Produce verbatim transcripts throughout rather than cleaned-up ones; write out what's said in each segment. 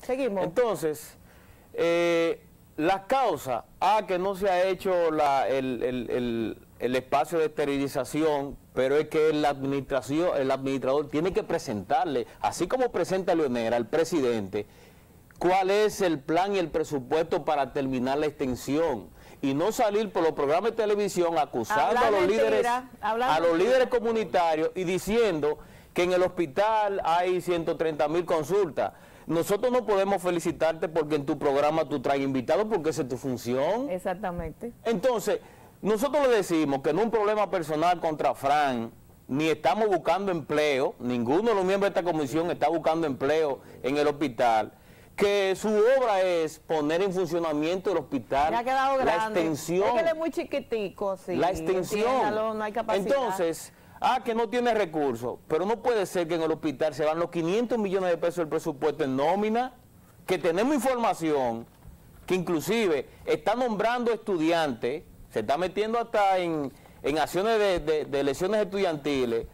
Seguimos. Entonces, eh, las causas, a que no se ha hecho la, el, el, el, el espacio de esterilización, pero es que la administración, el administrador tiene que presentarle, así como presenta Leonel al presidente, cuál es el plan y el presupuesto para terminar la extensión. Y no salir por los programas de televisión acusando Hablar a los mentira, líderes, hablar a los mentira. líderes comunitarios y diciendo que en el hospital hay ciento treinta mil consultas. Nosotros no podemos felicitarte porque en tu programa tú traes invitados, porque esa es tu función. Exactamente. Entonces, nosotros le decimos que no es un problema personal contra Fran, ni estamos buscando empleo, ninguno de los miembros de esta comisión está buscando empleo en el hospital, que su obra es poner en funcionamiento el hospital, ya ha quedado la grande. extensión. Es que él es muy chiquitico, sí. La extensión. Entiéndalo, no hay capacidad. Entonces, ah, que no tiene recursos, pero no puede ser que en el hospital se van los quinientos millones de pesos del presupuesto en nómina, que tenemos información, que inclusive está nombrando estudiantes, se está metiendo hasta en, en acciones de, de, de elecciones estudiantiles,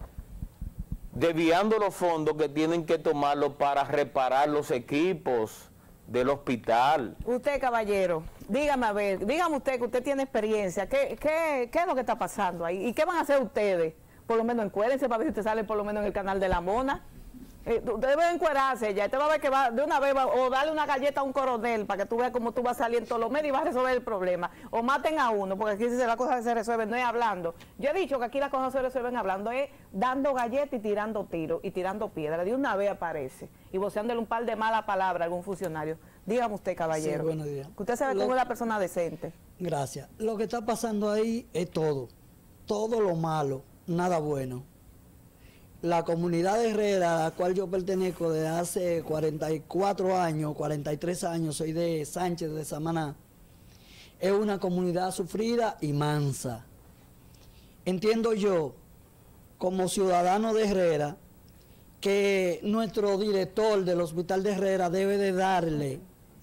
desviando los fondos que tienen que tomarlo para reparar los equipos del hospital. Usted, caballero, dígame a ver, dígame usted que usted tiene experiencia, ¿qué, qué, qué es lo que está pasando ahí? ¿Y qué van a hacer ustedes? Por lo menos encuérense para ver si usted sale por lo menos en el canal de La Mona. Eh, usted debe encuerarse ya, usted va a ver que va de una vez, va, o darle una galleta a un coronel para que tú veas cómo tú vas a salir en todos los medios y vas a resolver el problema. O maten a uno, porque aquí las cosas se resuelven, no es hablando. Yo he dicho que aquí las cosas se resuelven hablando, es dando galletas y tirando tiros y tirando piedras. De una vez aparece y voceándole un par de malas palabras a algún funcionario. Dígame usted, caballero. Sí, buenos días. Que usted sabe Lo- cómo es la persona decente. Gracias. Lo que está pasando ahí es todo. Todo lo malo, nada bueno. La comunidad de Herrera, a la cual yo pertenezco desde hace cuarenta y cuatro años, cuarenta y tres años, soy de Sánchez de Samaná, es una comunidad sufrida y mansa. Entiendo yo, como ciudadano de Herrera, que nuestro director del Hospital de Herrera debe de darle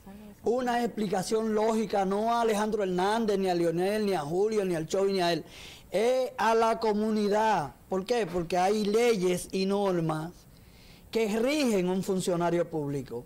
una explicación lógica, no a Alejandro Hernández, ni a Leonel, ni a Julio, ni al Chovi, ni a él, es a la comunidad. ¿Por qué? Porque hay leyes y normas que rigen un funcionario público.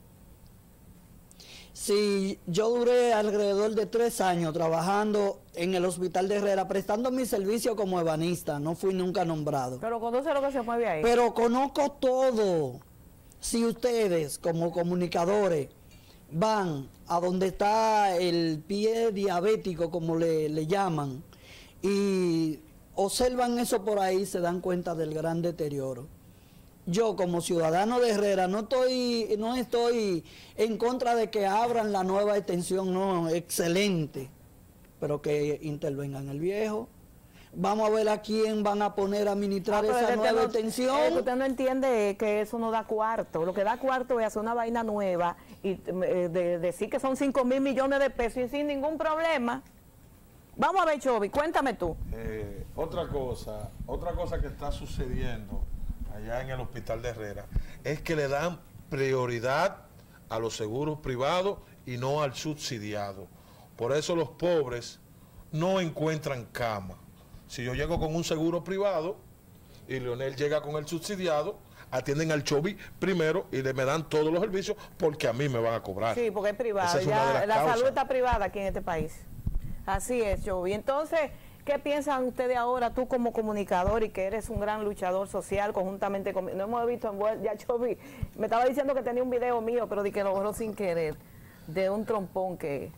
Si yo duré alrededor de tres años trabajando en el Hospital de Herrera, prestando mi servicio como ebanista, no fui nunca nombrado. Pero conoce lo que se mueve ahí. Pero conozco todo. Si ustedes, como comunicadores, van a donde está el pie diabético, como le, le llaman, y observan eso por ahí, se dan cuenta del gran deterioro. Yo, como ciudadano de Herrera, no estoy, no estoy en contra de que abran la nueva extensión, no, excelente, pero que intervengan el viejo. Vamos a ver a quién van a poner a administrar Ah, pero esa es que nueva no- extensión. es que usted no entiende que eso no da cuarto. Lo que da cuarto es hacer una vaina nueva y eh, de, decir que son cinco mil millones de pesos y sin ningún problema. Vamos a ver, Chovi, cuéntame tú. Eh, otra cosa, otra cosa que está sucediendo allá en el Hospital de Herrera es que le dan prioridad a los seguros privados y no al subsidiado. Por eso los pobres no encuentran cama. Si yo llego con un seguro privado y Leonel llega con el subsidiado, atienden al Chovi primero y le me dan todos los servicios porque a mí me van a cobrar. Sí, porque es privado. Esa es una de Ya las la causas. salud está privada aquí en este país. Así es, Chovi. Entonces, ¿qué piensan ustedes ahora, tú como comunicador y que eres un gran luchador social conjuntamente con... No hemos visto envuelto, ya Chovi me estaba diciendo que tenía un video mío, pero di que lo borró sin querer, de un trompón que...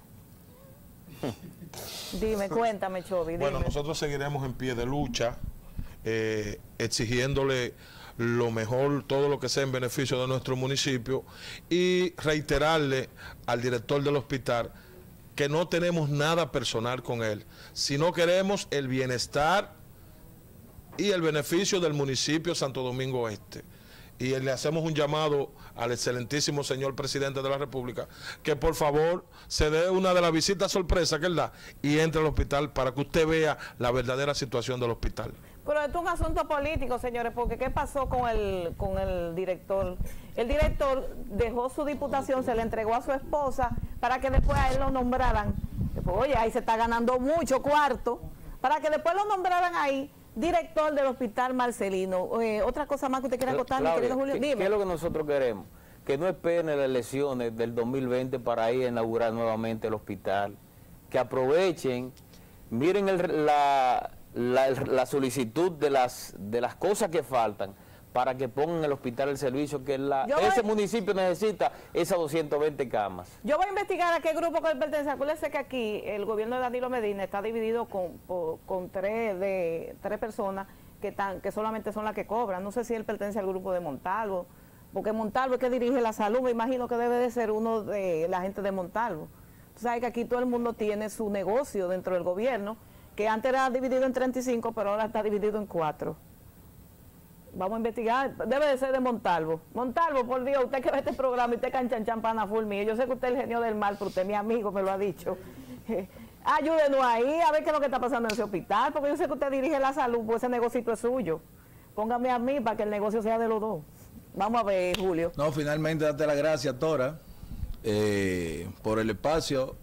Dime, cuéntame, Chovi. Bueno, dime. nosotros seguiremos en pie de lucha, eh, exigiéndole lo mejor, todo lo que sea en beneficio de nuestro municipio y reiterarle al director del hospital que no tenemos nada personal con él, sino queremos el bienestar y el beneficio del municipio Santo Domingo Este. Y le hacemos un llamado al excelentísimo señor presidente de la República que por favor se dé una de las visitas sorpresa que él da y entre al hospital para que usted vea la verdadera situación del hospital. Pero esto es un asunto político, señores, porque ¿qué pasó con el, con el director? El director dejó su diputación, se le entregó a su esposa para que después a él lo nombraran. Después, oye, ahí se está ganando mucho cuarto, para que después lo nombraran ahí director del Hospital Marcelino. Eh, otra cosa más que usted quiera contar, mi Claudia, querido Julio, ¿qué, dime. ¿qué es lo que nosotros queremos? que no esperen las elecciones del dos mil veinte para ir a inaugurar nuevamente el hospital, que aprovechen, miren el, la, la, la solicitud de las, de las cosas que faltan, para que pongan el hospital el servicio que la, ese voy, municipio necesita, esas doscientas veinte camas. Yo voy a investigar a qué grupo que él pertenece. Acuérdense que aquí el gobierno de Danilo Medina está dividido con, por, con tres, de, tres personas que, están, que solamente son las que cobran. No sé si él pertenece al grupo de Montalvo, porque Montalvo es que dirige la salud, me imagino que debe de ser uno de la gente de Montalvo. Tú sabes que aquí todo el mundo tiene su negocio dentro del gobierno, que antes era dividido en treinta y cinco, pero ahora está dividido en cuatro. Vamos a investigar, debe de ser de Montalvo. Montalvo, por Dios, usted que ve este programa y usted canchan champana full mío. Yo sé que usted es el genio del mal, pero usted, mi amigo, me lo ha dicho. Ayúdenos ahí a ver qué es lo que está pasando en ese hospital, porque yo sé que usted dirige la salud, pues ese negocito es suyo. Póngame a mí para que el negocio sea de los dos. Vamos a ver, Julio. No, finalmente date las gracias, Tora, eh, por el espacio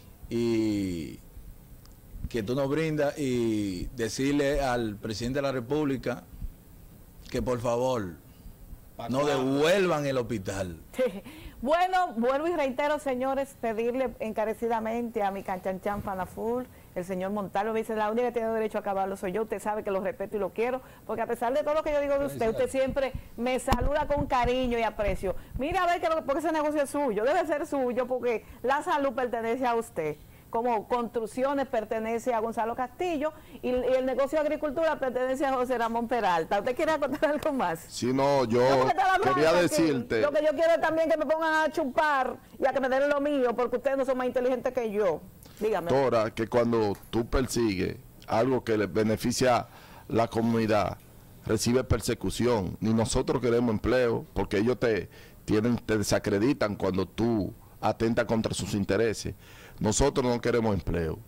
y que tú nos brindas, y decirle al presidente de la República que por favor no devuelvan el hospital. Bueno, vuelvo y reitero, señores, pedirle encarecidamente a mi canchanchan Fanaful, el señor Montalvo, me dice, la única que tiene derecho a acabarlo soy yo. Usted sabe que lo respeto y lo quiero, porque a pesar de todo lo que yo digo de usted, usted siempre me saluda con cariño y aprecio. Mira a ver, que lo, porque ese negocio es suyo, debe ser suyo, porque la salud pertenece a usted. Como Construcciones pertenece a Gonzalo Castillo y, y el negocio de agricultura pertenece a José Ramón Peralta. ¿Usted quiere contar algo más? Sí, no, yo quería decirte... Lo que yo quiero es también que me pongan a chupar y a que me den lo mío, porque ustedes no son más inteligentes que yo. Dígame. Tora, que cuando tú persigues algo que le beneficia a la comunidad, recibe persecución. Ni nosotros queremos empleo, porque ellos te, tienen, te desacreditan cuando tú atentas contra sus intereses. Nosotros no queremos empleo.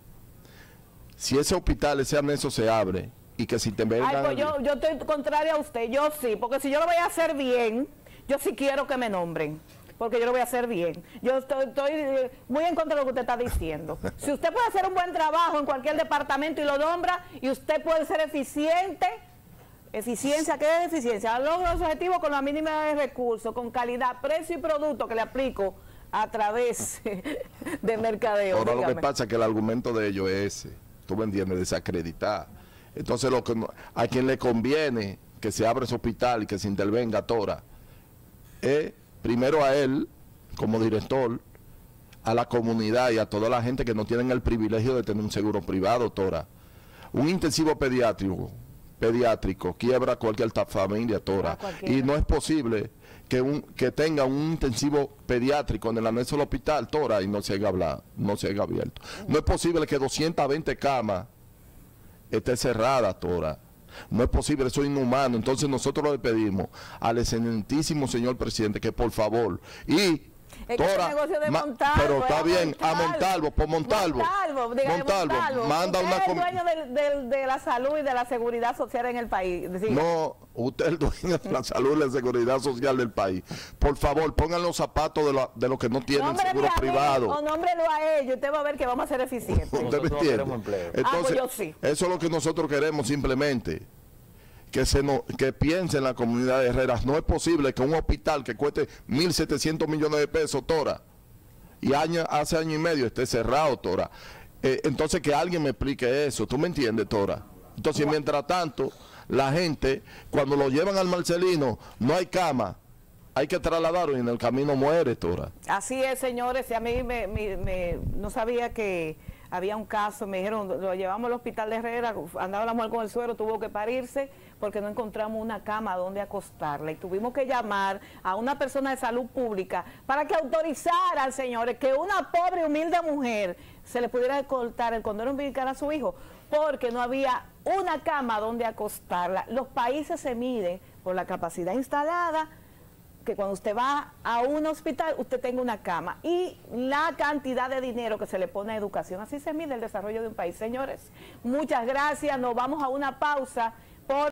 Si ese hospital, ese anexo se abre y que si te vengan... Ay, pues yo, yo estoy contraria a usted, yo sí, porque si yo lo voy a hacer bien, yo sí quiero que me nombren, porque yo lo voy a hacer bien. Yo estoy, estoy muy en contra de lo que usted está diciendo. Si usted puede hacer un buen trabajo en cualquier departamento y lo nombra, y usted puede ser eficiente... Eficiencia, ¿qué es eficiencia? Logro los objetivos con la mínima de recursos, con calidad, precio y producto que le aplico a través de mercadeo. Ahora dígame. Lo que pasa es que el argumento de ellos es ese, tú me entiendes, desacreditar. Entonces lo que no, a quien le conviene que se abra ese hospital y que se intervenga Tora, es primero a él como director, a la comunidad y a toda la gente que no tienen el privilegio de tener un seguro privado, Tora. Un intensivo pediátrico, pediátrico quiebra cualquier familia, Tora, y no es posible que un que tenga un intensivo pediátrico en el anexo del hospital, Tora, y no se haya hablado, no se haya abierto. No es posible que doscientas veinte camas esté cerrada, Tora. No es posible, eso es inhumano. Entonces nosotros le pedimos al excelentísimo señor presidente que por favor, y es que Tora, negocio de ma, Montalvo, pero está eh, bien, Montalvo. a Montalvo, por Montalvo. Montalvo, dígame, Montalvo, Montalvo. manda usted una... es el dueño de, de, de la salud y de la seguridad social en el país. Diga. No, usted es el dueño de la salud y la seguridad social del país. Por favor, pongan los zapatos de, lo, de los que no tienen Nómbreme seguro a mí, privado. O nómbrelo a ellos, usted va a ver que vamos a ser eficientes. ¿Usted me entiende? Entonces, ah, pues yo sí. Eso es lo que nosotros queremos simplemente. Que se no, que piense en la comunidad de Herreras. No es posible que un hospital que cueste mil setecientos millones de pesos, Tora, y año, hace año y medio esté cerrado, Tora. Eh, entonces que alguien me explique eso. ¿Tú me entiendes, Tora? Entonces, mientras tanto, la gente, cuando lo llevan al Marcelino, no hay cama. Hay que trasladarlo y en el camino muere, Tora. Así es, señores. Y a mí me, me, me, no sabía que había un caso. Me dijeron, lo llevamos al hospital de Herrera, andaba la mujer con el suero, tuvo que parirse porque no encontramos una cama donde acostarla. Y tuvimos que llamar a una persona de salud pública para que autorizara al señor que una pobre, humilde mujer se le pudiera cortar el cordón umbilical a su hijo, porque no había una cama donde acostarla. Los países se miden por la capacidad instalada, que cuando usted va a un hospital, usted tenga una cama, y la cantidad de dinero que se le pone a educación. Así se mide el desarrollo de un país. Señores, muchas gracias. Nos vamos a una pausa. Por